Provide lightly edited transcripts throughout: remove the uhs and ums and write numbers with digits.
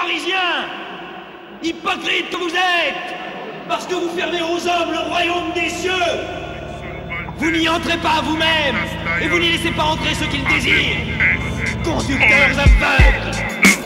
Parisiens, hypocrites que vous êtes, parce que vous fermez aux hommes le royaume des cieux. Vous n'y entrez pas vous-même, et vous n'y laissez pas entrer ceux qui le désirent. Conducteurs aveugles.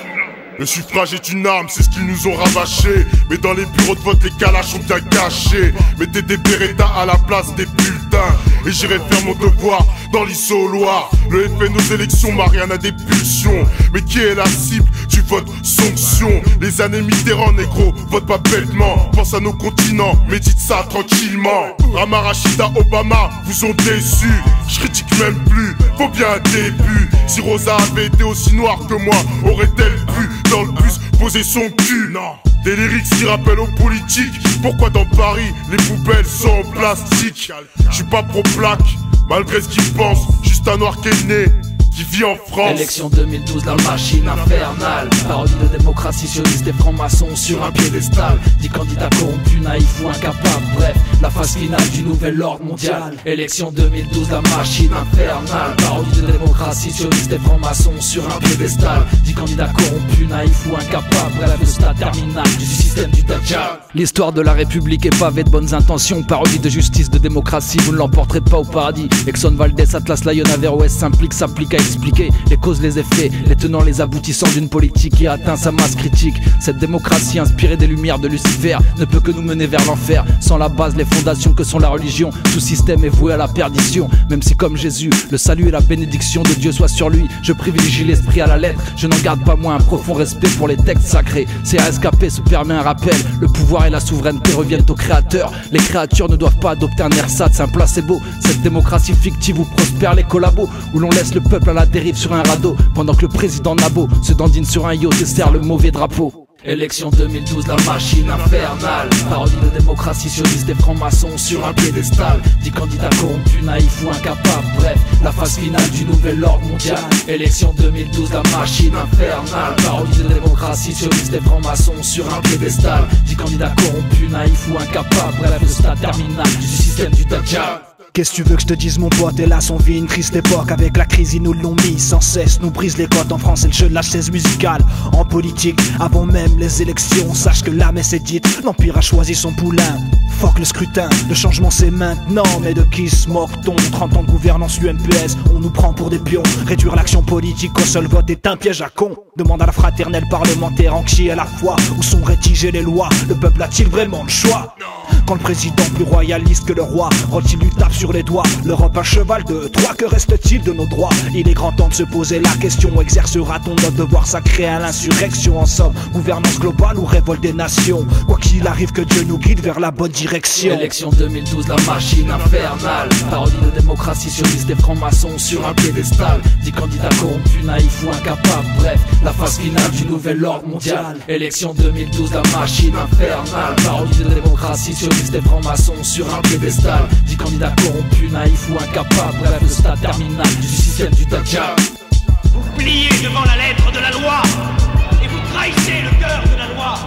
Le suffrage est une arme, c'est ce qu'ils nous ont rabâché. Mais dans les bureaux de vote, les calages sont bien cachés. Mettez des Beretta à la place des bulletins, et j'irai faire mon devoir dans l'isoloir. Le FN aux élections, Marianne a des pulsions. Mais qui est la cible du vote sanction? Les années Mitterrand, négro, vote pas bêtement. Pense à nos continents, médite ça tranquillement. Rama, Rachida, Obama vous ont déçu. Je critique même plus, faut bien un début. Si Rosa avait été aussi noire que moi, aurait-elle pu dans le bus poser son cul? Non. Des lyrics qui rappellent aux politiques. Pourquoi dans Paris les poubelles sont en plastique? Je suis pas pro-plaque, malgré ce qu'ils pensent. Juste un noir qui est né, qui vit en France. Élection 2012, la machine infernale. Parodie de démocratie sioniste et francs-maçons sur un piédestal. 10 candidats corrompus, naïfs ou incapables. Bref, la phase finale du nouvel ordre mondial. Élection 2012, la machine infernale. Parodie de démocratie sioniste et francs-maçons sur un piédestal. 10 candidats corrompus, naïfs ou incapables. Bref, le stade terminal du système du Dajjal. L'histoire de la République est pavée de bonnes intentions. Parodie de justice, de démocratie, vous ne l'emporterez pas au paradis. Exxon Valdez, Atlas Lion, Averroès s'applique à expliquer les causes, les effets, les tenants, les aboutissants d'une politique qui a atteint sa masse critique. Cette démocratie inspirée des lumières de Lucifer ne peut que nous mener vers l'enfer. Sans la base, les fondations que sont la religion, tout système est voué à la perdition. Même si comme Jésus, le salut et la bénédiction de Dieu soit sur lui, je privilégie l'esprit à la lettre. Je n'en garde pas moins un profond respect pour les textes sacrés. CASKP se permet un rappel, le pouvoir et la souveraineté reviennent au créateur. Les créatures ne doivent pas adopter un ersatz, un placebo. Cette démocratie fictive où prospèrent les collabos, où l'on laisse le peuple à la dérive sur un radeau, pendant que le président Nabo se dandine sur un yacht et serre le mauvais drapeau. Élection 2012, la machine infernale. Parodie de démocratie sioniste et francs-maçons sur un piédestal. 10 candidats corrompus, naïfs ou incapables. Bref, la phase finale du nouvel ordre mondial. Élection 2012, la machine infernale. Parodie de démocratie sioniste et francs-maçons sur un piédestal. 10 candidats corrompus, naïfs ou incapables. Bref, le stade terminal du système du Dajjal. Qu'est-ce que tu veux que je te dise mon pote? Hélas on vit une triste époque. Avec la crise ils nous l'ont mis sans cesse. Nous brise les côtes en France, c'est le jeu de la chaise musicale. En politique, avant même les élections, sache que la messe est dite, l'Empire a choisi son poulain. Fuck le scrutin, le changement c'est maintenant. Mais de qui se moque-t-on? 30 ans de gouvernance UMPS, on nous prend pour des pions. Réduire l'action politique au seul vote est un piège à con. Demande à la fraternelle parlementaire en qui à la fois. Où sont rédigées les lois? Le peuple a-t-il vraiment le choix? Quand le président plus royaliste que le roi Rothschild lui tape sur les doigts, l'Europe un cheval de Troie, que reste-t-il de nos droits? Il est grand temps de se poser la question, exercera-t-on notre devoir sacré à l'insurrection? En somme, gouvernance globale ou révolte des nations? Quoi qu'il arrive, que Dieu nous guide vers la bonne direction. Élection 2012, la machine infernale. Parodie de démocratie sioniste et francs-maçons sur un piédestal. 10 candidats corrompus, naïfs ou incapables. Bref, la phase finale du nouvel ordre mondial. Élection 2012, la machine infernale. Parodie de démocratie sioniste et francs-maçons sur un piédestal. 10 candidats corrompus, naïfs ou incapables. Bref, le stade terminal du système du Dajjal. Vous pliez devant la lettre de la loi et vous trahissez le cœur de la loi.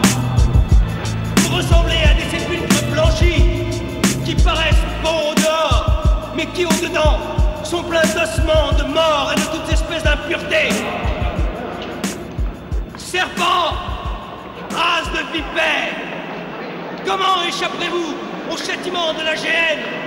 Vous ressemblez à des sépulcres blanchis qui paraissent beaux au dehors, mais qui au dedans sont pleins d'ossements, de morts et de toutes espèces d'impuretés. Serpents, race de vipères, comment échapperez-vous au châtiment de la géhenne?